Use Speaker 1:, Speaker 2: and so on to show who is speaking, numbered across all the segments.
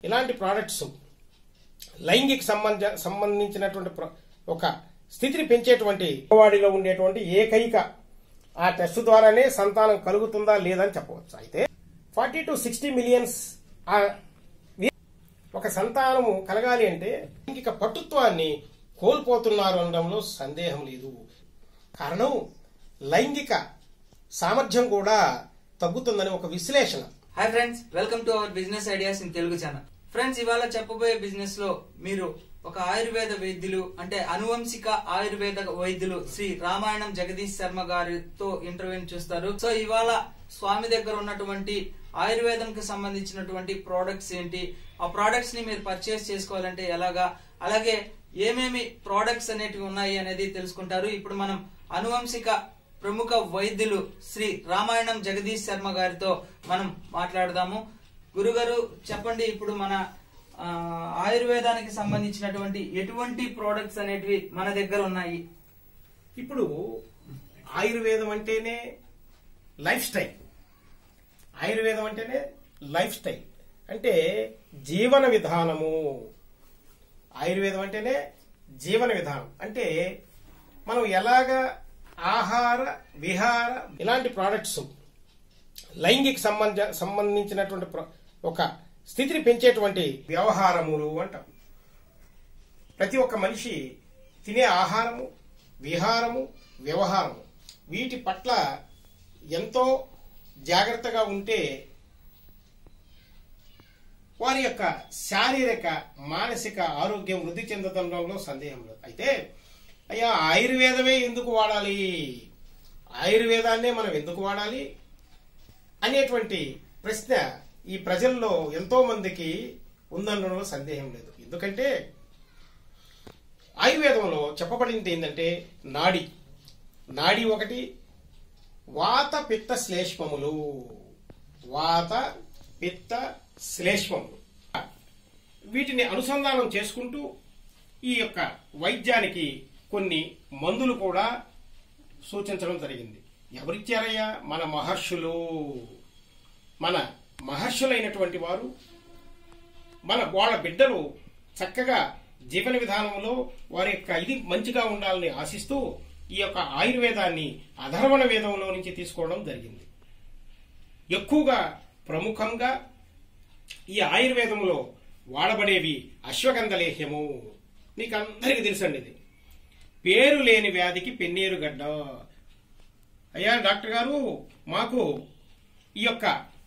Speaker 1: ఇలాంటి ప్రోడక్ట్స్ లైంగిక సంబంధించినటువంటి ఒక స్థితిని పెంచేటువంటి వాడిలో ఉండేటువంటి ఏకైక ఆ టెస్ట్ ద్వారానే సంతానం కలుగుతుందా లేదని చెప్పవచ్చు. అయితే 40 to 60 మిలియన్స్ ఒక సంతానము కలగాలి అంటే లైంగిక పటుత్వాన్ని కోల్పోతున్నారు అనడంలో సందేహం లేదు. కారణం లైంగిక సామర్థ్యం కూడా తగ్గుతుందని ఒక విశ్లేషణ.
Speaker 2: Hi friends, welcome to our business ideas in Telugu channel. Friends, ఇవాళ చెప్పబోయే బిజినెస్ లో మీరు ఒక ఆయుర్వేద వైద్యులు అంటే అనువంశిక ఆయుర్వేద వైద్యులు శ్రీ రామాయణం జగదీష్ శర్మ గారితో ఇంటర్వ్యూ చూస్తారు. సో ఇవాళ స్వామి దగ్గర ఉన్నటువంటి ఆయుర్వేదం కి సంబంధించినటువంటి ప్రోడక్ట్స్ ఏంటి, ఆ ప్రోడక్ట్స్ ని మీరు పర్చేస్ చేసుకోవాలంటే ఎలాగా, అలాగే ఏమేమి ప్రోడక్ట్స్ అనేటివి ఉన్నాయి అనేది తెలుసుకుంటారు. ఇప్పుడు మనం అనువంశిక ప్రముఖ వైద్యులు శ్రీ రామాయణం జగదీష్ శర్మ గారితో మనం మాట్లాడదాము. గురుగారు చెప్పండి, ఇప్పుడు మన ఆయుర్వేదానికి సంబంధించినటువంటి ఎటువంటి ప్రోడక్ట్స్ అనేటివి మన దగ్గర ఉన్నాయి?
Speaker 1: ఇప్పుడు ఆయుర్వేదం అంటేనే లైఫ్ స్టైల్. ఆయుర్వేదం అంటేనే లైఫ్ స్టైల్ అంటే జీవన విధానము. ఆయుర్వేదం అంటేనే జీవన విధానం అంటే మనం ఎలాగా ఆహార విహార ఇలాంటి ప్రోడక్ట్స్ లైంగిక సంబంధించినటువంటి ఒక స్థితిని పెంచేటువంటి వ్యవహారములు అంటాం. ప్రతి ఒక్క మనిషి తినే ఆహారము, విహారము, వ్యవహారము వీటి పట్ల ఎంతో జాగ్రత్తగా ఉంటే వారి యొక్క శారీరక మానసిక ఆరోగ్యం వృద్ధి చెందడంలో సందేహం లేదు. అయితే అయ్యా ఆయుర్వేదమే ఎందుకు వాడాలి, ఆయుర్వేదాన్నే మనం ఎందుకు వాడాలి అనేటువంటి ప్రశ్న ఈ ప్రజల్లో ఎంతో మందికి ఉందనడంలో సందేహం లేదు. ఎందుకంటే ఆయుర్వేదంలో చెప్పబడింది ఏంటంటే నాడి ఒకటి, వాత పిత్త శ్లేష్మములు. వాత పిత్త శ్లేష్మములు వీటిని అనుసంధానం చేసుకుంటూ ఈ యొక్క వైద్యానికి కొన్ని మందులు కూడా సూచించడం జరిగింది. ఎవరిచ్చారయ్యా? మన మహర్షులైనటువంటి వారు వాళ్ళ బిడ్డలు చక్కగా జీవన విధానంలో వారి యొక్క ఇది మంచిగా ఉండాలని ఆశిస్తూ ఈ యొక్క ఆయుర్వేదాన్ని అధర్వణ వేదంలో నుంచి తీసుకోవడం జరిగింది. ఎక్కువగా ప్రముఖంగా ఈ ఆయుర్వేదంలో వాడబడేవి అశ్వగంధ లేహ్యము. మీకు అందరికీ తెలుసండి, ఇది పేరు లేని వ్యాధికి పెన్నేరు గడ్డ. అయ్యా డాక్టర్ గారు, మాకు ఈ యొక్క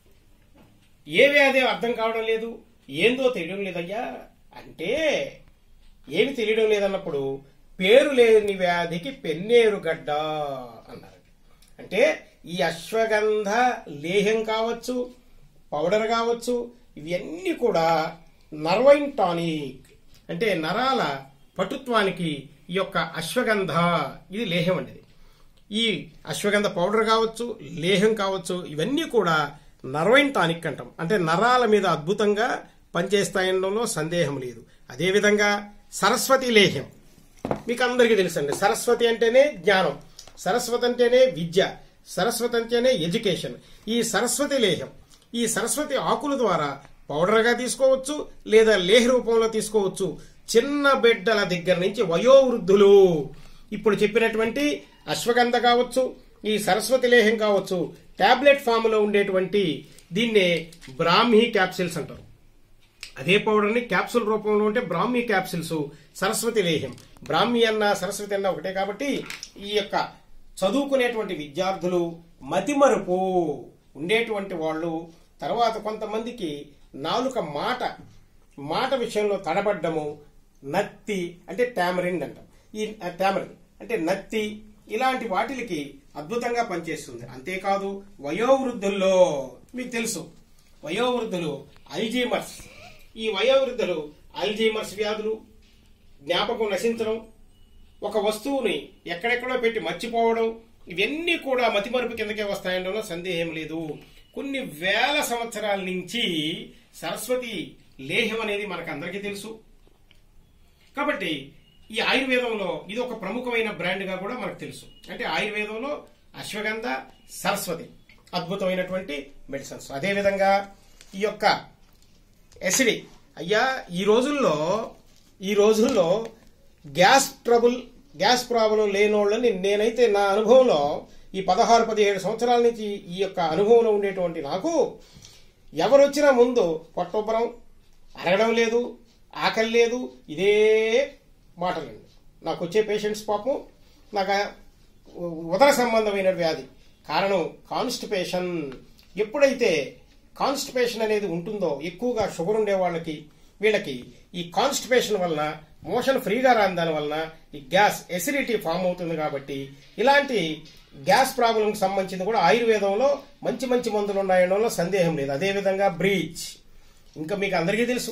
Speaker 1: ఏ వ్యాధి అర్థం కావడం లేదు, ఏందో తెలియడం లేదయ్యా అంటే ఏమి తెలియడం లేదన్నప్పుడు పేరు లేని వ్యాధికి పెన్నేరు గడ్డ అన్నారు. అంటే ఈ అశ్వగంధ లేహ్యం కావచ్చు, పౌడర్ కావచ్చు, ఇవన్నీ కూడా నర్వైన్ టానిక్ అంటే నరాల పటుత్వానికి ఈ యొక్క అశ్వగంధ ఇది లేహ్యం అండి. ఈ అశ్వగంధ పౌడర్ కావచ్చు, లేహ్యం కావచ్చు, ఇవన్నీ కూడా నర్వైన్ టానిక్ అంటాం. అంటే నరాల మీద అద్భుతంగా పనిచేస్తాయనడంలో సందేహం లేదు. అదేవిధంగా సరస్వతి లేహ్యం మీకు అందరికీ తెలుసండి. సరస్వతి అంటేనే జ్ఞానం, సరస్వతి అంటేనే విద్య, సరస్వతి అంటేనే ఎడ్యుకేషన్. ఈ సరస్వతి లేహ్యం, ఈ సరస్వతి ఆకుల ద్వారా పౌడర్గా తీసుకోవచ్చు లేదా లేహ రూపంలో తీసుకోవచ్చు. చిన్న బిడ్డల దగ్గర నుంచి వయోవృద్ధులు ఇప్పుడు చెప్పినటువంటి అశ్వగంధ కావచ్చు, ఈ సరస్వతి లేహ్యం కావచ్చు, టాబ్లెట్ ఫామ్ లో ఉండేటువంటి దీన్నే బ్రాహ్మీ క్యాప్సిల్స్ అంటారు. అదే పౌడర్ ని క్యాప్సుల్ రూపంలో ఉంటే బ్రాహ్మీ క్యాప్సిల్స్, సరస్వతి లేహ్యం. బ్రాహ్మీ అన్న సరస్వతి అన్న ఒకటే కాబట్టి ఈ యొక్క చదువుకునేటువంటి విద్యార్థులు, మతిమరుపు ఉండేటువంటి వాళ్ళు, తర్వాత కొంతమందికి నాలుక మాట విషయంలో తడబడ్డము, నత్తి అంటే టామరిన్ అంటాం. ఈ టామరిన్ అంటే నత్తి, ఇలాంటి వాటికి అద్భుతంగా పనిచేస్తుంది. అంతేకాదు వయోవృద్ధుల్లో మీకు తెలుసు, వయోవృద్ధులు అల్జీమర్స్, ఈ వయోవృద్ధులు అల్జీమర్స్ వ్యాధులు, జ్ఞాపకం నశించడం, ఒక వస్తువుని ఎక్కడెక్కడో పెట్టి మర్చిపోవడం, ఇవన్నీ కూడా మతిమరుపు కిందకే వస్తాయనడంలో సందేహం లేదు. కొన్ని వేల సంవత్సరాల నుంచి సరస్వతి లేహ్యం అనేది మనకు అందరికీ తెలుసు. కాబట్టి ఈ ఆయుర్వేదంలో ఇది ఒక ప్రముఖమైన బ్రాండ్ గా కూడా మనకు తెలుసు. అంటే ఆయుర్వేదంలో అశ్వగంధ, సరస్వతి అద్భుతమైనటువంటి మెడిసిన్స్. అదేవిధంగా ఈ యొక్క అయ్యా ఈ రోజుల్లో గ్యాస్ ప్రాబ్లం లేనోళ్ళని నేనైతే నా అనుభవంలో ఈ 16-17 సంవత్సరాల నుంచి ఈ యొక్క అనుభవంలో ఉండేటువంటి నాకు ఎవరొచ్చినా ముందు పొట్టొబ్బరం, అరగడం లేదు, ఆకలి లేదు, ఇదే మాటలండి. నాకు వచ్చే పేషెంట్స్ పాపం నాకు ఉదర సంబంధమైన వ్యాధి, కారణం కాన్స్టిపేషన్. ఎప్పుడైతే కాన్స్టిపేషన్ అనేది ఉంటుందో, ఎక్కువగా షుగర్ ఉండే వాళ్ళకి వీళ్ళకి ఈ కాన్స్టిపేషన్ వలన మోషన్ ఫ్రీగా రాని దాని వలన ఈ గ్యాస్ ఎసిడిటీ ఫామ్ అవుతుంది. కాబట్టి ఇలాంటి గ్యాస్ ప్రాబ్లంకి సంబంధించింది కూడా ఆయుర్వేదంలో మంచి మంచి మందులు ఉన్నాయనడంలో సందేహం లేదు. అదేవిధంగా బ్రీచ్, ఇంకా మీకు అందరికీ తెలుసు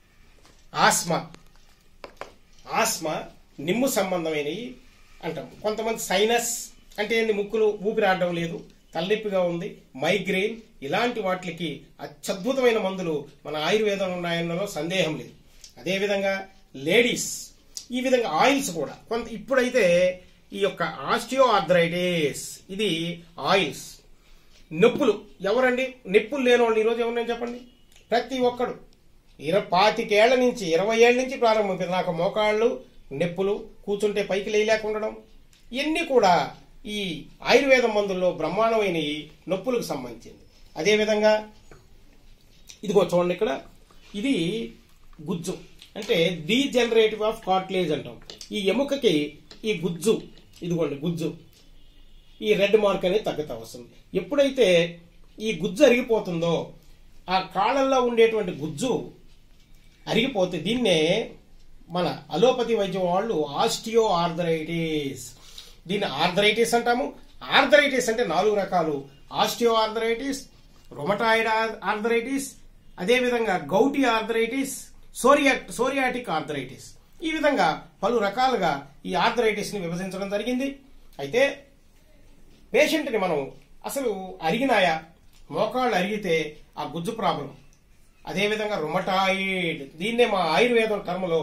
Speaker 1: ఆస్మా నిమ్ము సంబంధమైనవి అంటాం. కొంతమంది సైనస్ అంటే ఏంది, ముక్కులు ఊపిరాడడం లేదు, తలనొప్పిగా ఉంది, మైగ్రెయిన్, ఇలాంటి వాటికి అత్యద్భుతమైన మందులు మన ఆయుర్వేదంలో ఉన్నాయన్నలో సందేహం లేదు. అదేవిధంగా లేడీస్ ఈ విధంగా ఆయిల్స్ కూడా కొంత ఇప్పుడైతే ఈ యొక్క ఆస్టియో ఆర్థరైటిస్, ఇది ఆయిల్స్. నొప్పులు, ఎవరండి నొప్పులు లేనివాళ్ళు ఈరోజు ఎవరినైనా చెప్పండి, ప్రతి ఒక్కడు 25 ఏళ్ల నుంచి 20 ఏళ్ల నుంచి ప్రారంభమైంది. నాకు మోకాళ్ళు నొప్పులు, కూర్చుంటే పైకి లేయలేకుండడం, ఇవన్నీ కూడా ఈ ఆయుర్వేద మందుల్లో బ్రహ్మాండమైన నొప్పులకు సంబంధించింది. అదేవిధంగా ఇదిగో చూడండి, ఇక్కడ ఇది గుజ్జు అంటే డీజనరేటివ్ ఆఫ్ కార్టిలేజ్ అంటాం. ఈ ఎముకకి ఈ గుజ్జు, ఇదిగోండి గుజ్జు, ఈ రెడ్ మార్క్ అనేది తగ్గుతా వస్తుంది. ఎప్పుడైతే ఈ గుజ్జు అరిగిపోతుందో, ఆ కాళ్ళల్లో ఉండేటువంటి గుజ్జు అరిగిపోతే దీన్నే మన అలోపతి వైద్యం వాళ్ళు ఆస్టియో ఆర్థరైటిస్, దీన్ని ఆర్థరైటిస్ అంటాము. ఆర్థరైటిస్ అంటే 4 రకాలు: ఆస్టియో ఆర్థరైటిస్, రొమటాయిడ్ ఆర్థరైటిస్, అదేవిధంగా గౌటీ ఆర్థరైటిస్, సోరియాటిక్ ఆర్థరైటిస్. ఈ విధంగా పలు రకాలుగా ఈ ఆర్థరైటిస్ ని విభజించడం జరిగింది. అయితే పేషెంట్ ని మనం అసలు అరిగినాయా, మోకాళ్ళు అరిగితే ఆ గుజ్జు ప్రాబ్లం, అదేవిధంగా రొమటాయిడ్, దీన్నే మా ఆయుర్వేదం టర్ములో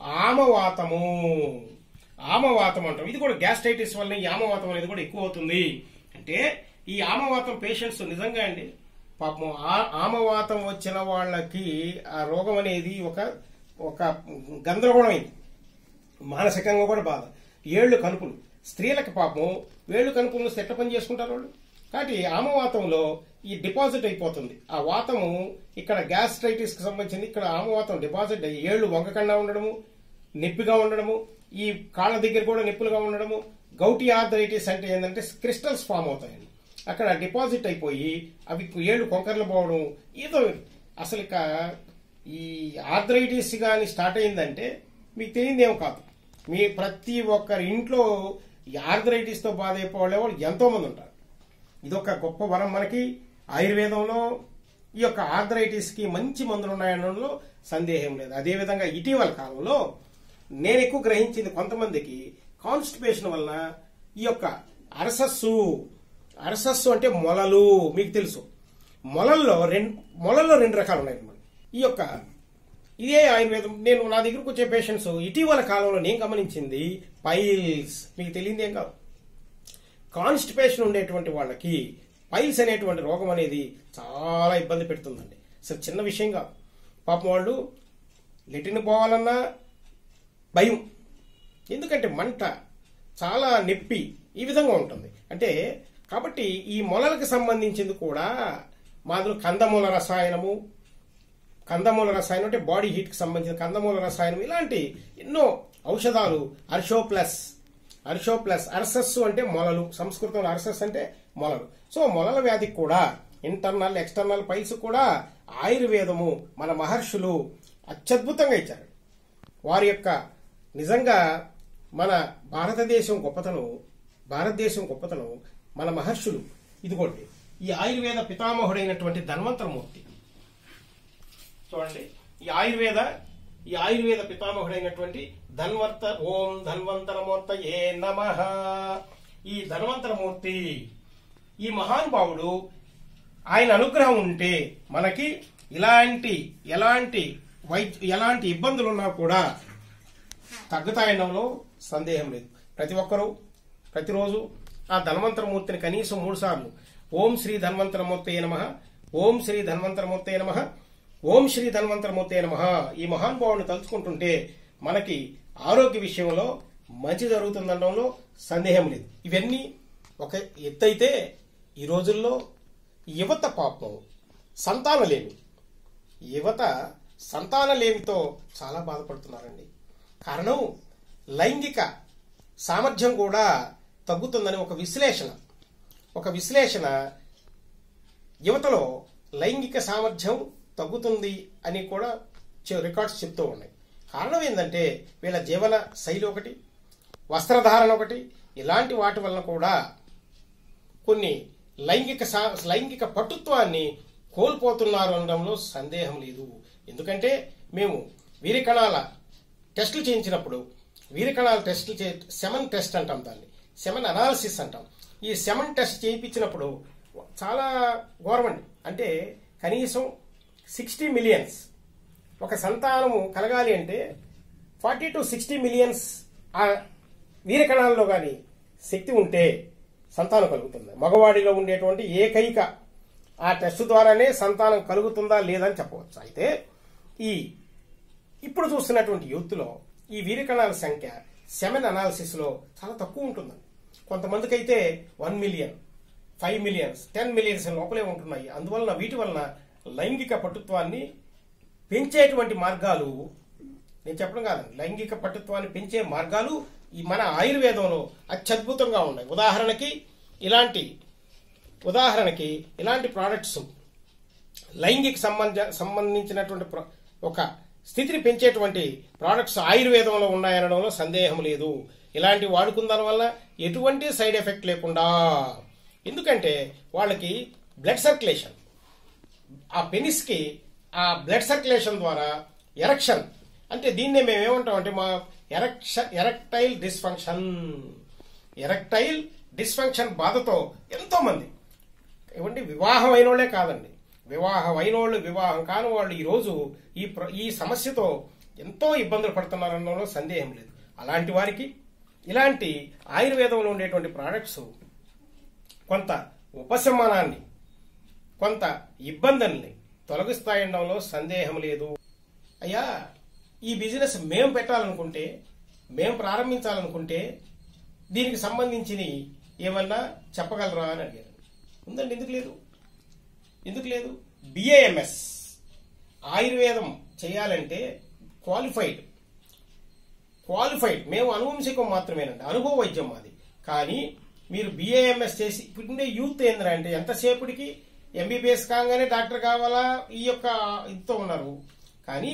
Speaker 1: ఆమవాతం అంటాం. ఇది కూడా గ్యాస్ట్రైటిస్ వల్ల ఈ ఆమవాతం అనేది కూడా ఎక్కువ అవుతుంది. అంటే ఈ ఆమవాతం పేషెంట్స్ నిజంగా అండి పాపం ఆమవాతం వచ్చిన వాళ్ళకి ఆ రోగం అనేది ఒక గందరగోళమైంది, మానసికంగా కూడా బాధ. ఏళ్లు కనుపులు, స్త్రీలకు పాపం వేళ్లు కనుపులను సెట్ట పని చేసుకుంటారు వాళ్ళు. కాబట్టి ఆమవాతంలో ఈ డిపాజిట్ అయిపోతుంది ఆ వాతము. ఇక్కడ గ్యాస్ట్రైటిస్ కి సంబంధించింది, ఇక్కడ ఆమవాతం డిపాజిట్ అయ్యి ఏళ్లు వంకకుండా ఉండడము, నొప్పిగా ఉండడము, ఈ కాళ్ళ దగ్గర కూడా నొప్పులుగా ఉండడము. గౌటీ ఆర్థరైటిస్ అంటే ఏంటంటే క్రిస్టల్స్ ఫామ్ అవుతాయండి, అక్కడ డిపాజిట్ అయిపోయి అవి ఏళ్లు కొంకర్లు పోవడం. ఏదో అసలు ఇక ఈ ఆర్థరైటిస్ కానీ స్టార్ట్ అయిందంటే మీకు తెలియదేమో కాదు. మీ ప్రతి ఒక్కరి ఇంట్లో ఈ ఆర్థరైటిస్ తో బాధ అయిపోయే వాళ్ళు ఎంతో మంది ఉంటారు. ఇదొక గొప్ప వరం మనకి ఆయుర్వేదంలో. ఈ యొక్క ఆర్థరైటిస్ కి మంచి మందులు ఉన్నాయనడంలో సందేహం లేదు. అదేవిధంగా ఇటీవల కాలంలో నేను ఎక్కువ గ్రహించింది, కొంతమందికి కాన్స్టిపేషన్ వలన ఈ యొక్క అరసస్సు అంటే మొలలు, మీకు తెలుసు. మొలల్లో రెండు రకాలు ఉన్నాయి. ఈ యొక్క ఇదే ఆయుర్వేదం. నా దగ్గరకు వచ్చే పేషెంట్స్ ఇటీవల కాలంలో నేను గమనించింది పైల్స్, మీకు తెలియదు ఏం కాదు. కాన్స్టిపేషన్ ఉండేటువంటి వాళ్ళకి పైల్స్ అనేటువంటి రోగం అనేది చాలా ఇబ్బంది పెడుతుందండి. అసలు చిన్న విషయం కాదు. పాపం వాళ్ళు లెటిన్ పోవాలన్నా భయం, ఎందుకంటే మంట, చాలా నొప్పి, ఈ విధంగా ఉంటుంది. అంటే కాబట్టి ఈ మొలలకు సంబంధించింది కూడా మాదిరి కందమూల రసాయనం అంటే బాడీ హీట్ కి సంబంధించిన కందమూల రసాయనం, ఇలాంటి ఎన్నో ఔషధాలు. అర్సస్సు అంటే మొలలు, సంస్కృతంలో అర్సస్ అంటే మొలలు. సో మొలల వ్యాధికి కూడా ఇంటర్నల్ ఎక్స్టర్నల్ పైల్స్ కూడా ఆయుర్వేదము మన మహర్షులు అత్యద్భుతంగా ఇచ్చారు. వారి యొక్క నిజంగా మన భారతదేశం గొప్పతనం మన మహర్షులు. ఇదిగోండి ఈ ఆయుర్వేద పితామహుడైనటువంటి ధన్వంతరమూర్తి చూడండి. ఈ ఆయుర్వేద పితామహుడైనటువంటి ఓం ధన్వంతరమూర్తయే నమః. ఈ ధన్వంతరమూర్తి, ఈ మహానుభావుడు, ఆయన అనుగ్రహం ఉంటే మనకి ఎలాంటి ఇబ్బందులున్నా కూడా తగ్గుతాయనడంలో సందేహం లేదు. ప్రతి ఒక్కరూ ప్రతిరోజు ఆ ధన్వంతరమూర్తిని కనీసం 3 సార్లు ఓం శ్రీ ధన్వంతరమూర్తయే నమః, ఓం శ్రీ ధన్వంతరమూర్తయే నమః, ఓం శ్రీ ధన్వంతరమూర్తే నమః. ఈ మహానుభావుని తలుచుకుంటుంటే మనకి ఆరోగ్య విషయంలో మంచి జరుగుతుందనడంలో సందేహం లేదు. ఇవన్నీ ఒక ఎత్తైతే ఈ రోజుల్లో యువత పాపం సంతానలేమి, యువత సంతానలేమితో చాలా బాధపడుతున్నారండి. కారణం లైంగిక సామర్థ్యం కూడా తగ్గుతుందని ఒక విశ్లేషణ యువతలో లైంగిక సామర్థ్యం తగ్గుతుంది అని కూడా రికార్డ్స్ చెప్తూ ఉన్నాయి. కారణం ఏంటంటే వీళ్ళ జీవన శైలి ఒకటి, వస్త్రధారణ ఒకటి, ఇలాంటి వాటి వలన కూడా కొన్ని లైంగిక పటుత్వాన్ని కోల్పోతున్నారు అనడంలో సందేహం లేదు. ఎందుకంటే మేము వీరికణాల టెస్టులు చేయించినప్పుడు, వీరికణాల టెస్టులు సెమన్ టెస్ట్ అంటాం, దాన్ని సెమన్ అనాలిసిస్ అంటాం. ఈ సెమన్ టెస్ట్ చేయించినప్పుడు చాలా ఘోరమండి. అంటే కనీసం 60 మిలియన్స్ ఒక సంతానము కలగాలి అంటే 40 to 60 మిలియన్స్ ఆ వీరకణాల్లో కానీ శక్తి ఉంటే సంతానం కలుగుతుంది. మగవాడిలో ఉండేటువంటి ఏకైక ఆ టెస్ట్ ద్వారానే సంతానం కలుగుతుందా లేదని చెప్పవచ్చు. అయితే ఇప్పుడు చూస్తున్నటువంటి యూత్లో ఈ వీరకణాల సంఖ్య సెమన్ అనాలిసిస్ లో చాలా తక్కువ ఉంటుందండి. కొంతమందికి అయితే 1 మిలియన్, 5 మిలియన్స్, 10 మిలియన్స్ లోపలే ఉంటున్నాయి. అందువలన వీటి వలన లైంగిక పటుత్వాన్ని పెంచేటువంటి మార్గాలు, నేను చెప్పడం కాదండి, లైంగిక పటుత్వాన్ని పెంచే మార్గాలు ఈ మన ఆయుర్వేదంలో అత్యద్భుతంగా ఉన్నాయి. ఉదాహరణకి ఇలాంటి ప్రోడక్ట్స్ లైంగిక సంబంధించినటువంటి ఒక స్థితిని పెంచేటువంటి ప్రోడక్ట్స్ ఆయుర్వేదంలో ఉన్నాయనడంలో సందేహం లేదు. ఇలాంటి వాడుకున్న వల్ల ఎటువంటి సైడ్ ఎఫెక్ట్ లేకుండా, ఎందుకంటే వాళ్ళకి బ్లడ్ సర్క్యులేషన్, ఆ పెనిస్ కి ఆ బ్లడ్ సర్క్యులేషన్ ద్వారా ఎరక్షన్, అంటే దీన్నే మేము ఏమంటామంటే మా ఎరక్టైల్ డిస్ఫంక్షన్ బాధతో ఎంతో మంది ఏమంటే వివాహం అయిన వాళ్ళే కాదండి, వివాహం అయిన వాళ్ళు, వివాహం కాని వాళ్ళు ఈరోజు ఈ సమస్యతో ఎంతో ఇబ్బందులు పడుతున్నారనడంలో సందేహం లేదు. అలాంటి వారికి ఇలాంటి ఆయుర్వేదంలో ఉండేటువంటి ప్రోడక్ట్స్ కొంత ఉపశమనాన్ని, కొంత ఇబ్బందుల్ని తొలగిస్తాయనడంలో సందేహం లేదు. అయ్యా, ఈ బిజినెస్ మేము పెట్టాలనుకుంటే, మేము ప్రారంభించాలనుకుంటే దీనికి సంబంధించిన ఏమన్నా చెప్పగలరా అని అడిగారు. ఉందండి, ఎందుకు లేదు? BAMS ఆయుర్వేదం చేయాలంటే క్వాలిఫైడ్, మేము అనువంశికం మాత్రమేనండి, అనుభవ వైద్యం మాది. కానీ మీరు BAMS చేసి ఇప్పుడుండే యూత్ ఏంటంటే ఎంతసేపటికి MBBS కాగానే డాక్టర్ కావాలా ఈ యొక్క ఇదితో ఉన్నారు. కానీ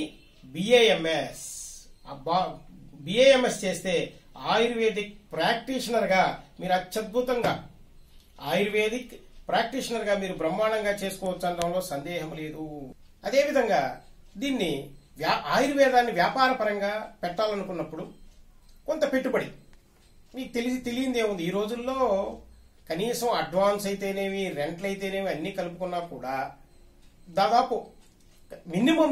Speaker 1: BAMS చేస్తే ఆయుర్వేదిక్ ప్రాక్టీషనర్ గా మీరు అత్యద్భుతంగా, ఆయుర్వేదిక్ ప్రాక్టీషనర్ గా మీరు బ్రహ్మాండంగా చేసుకోవచ్చు అనడంలో సందేహం లేదు. అదేవిధంగా దీన్ని ఆయుర్వేదాన్ని వ్యాపార పరంగా పెట్టాలనుకున్నప్పుడు కొంత పెట్టుబడి మీకు తెలియంది ఏముంది. ఈ రోజుల్లో కనీసం అడ్వాన్స్ అయితేనేవి, రెంట్లు అయితేనేవి అన్ని కలుపుకున్నా కూడా దాదాపు మినిమం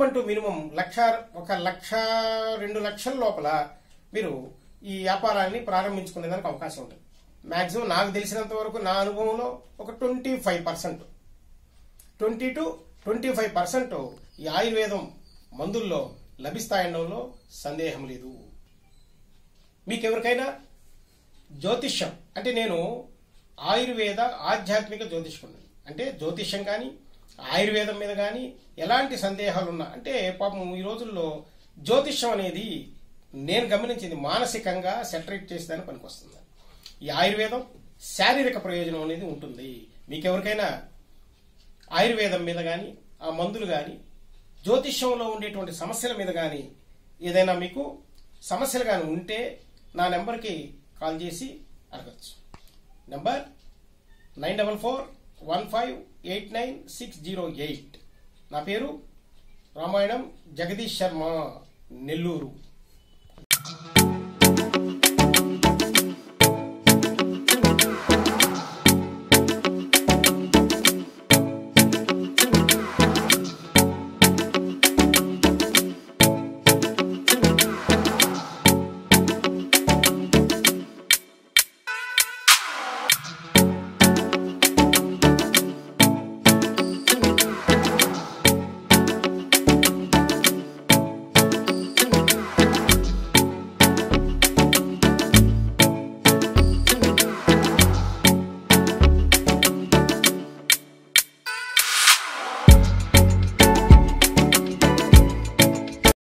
Speaker 1: 1,00,000-2 లక్షల లోపల మీరు ఈ వ్యాపారాన్ని ప్రారంభించుకునేదానికి అవకాశం ఉంటుంది. మాక్సిమం నాకు తెలిసినంత వరకు నా అనుభవంలో ఒక 25%, 20 to 25% ఈ ఆయుర్వేదం మందుల్లో లభిస్తాయనడంలో సందేహం లేదు. మీకెవరికైనా జ్యోతిష్యం అంటే, నేను ఆయుర్వేద ఆధ్యాత్మిక జ్యోతిష్కున్నాను అంటే జ్యోతిష్యం కానీ ఆయుర్వేదం మీద కానీ ఎలాంటి సందేహాలున్నా, అంటే పాపం ఈ రోజుల్లో జ్యోతిష్యం అనేది నేను గమనించింది మానసికంగా సెటరేట్ చేసేదానికి పనికొస్తుంది. ఈ ఆయుర్వేదం శారీరక ప్రయోజనం అనేది ఉంటుంది. మీకెవరికైనా ఆయుర్వేదం మీద కానీ, ఆ మందులు కానీ, జ్యోతిష్యంలో ఉండేటువంటి సమస్యల మీద కానీ ఏదైనా మీకు సమస్యలు కానీ ఉంటే నా నెంబర్కి కాల్ చేసి అడగచ్చు. నెంబర్ 944158968. నా పేరు రామాయణం జగదీష్ శర్మ, నెల్లూరు.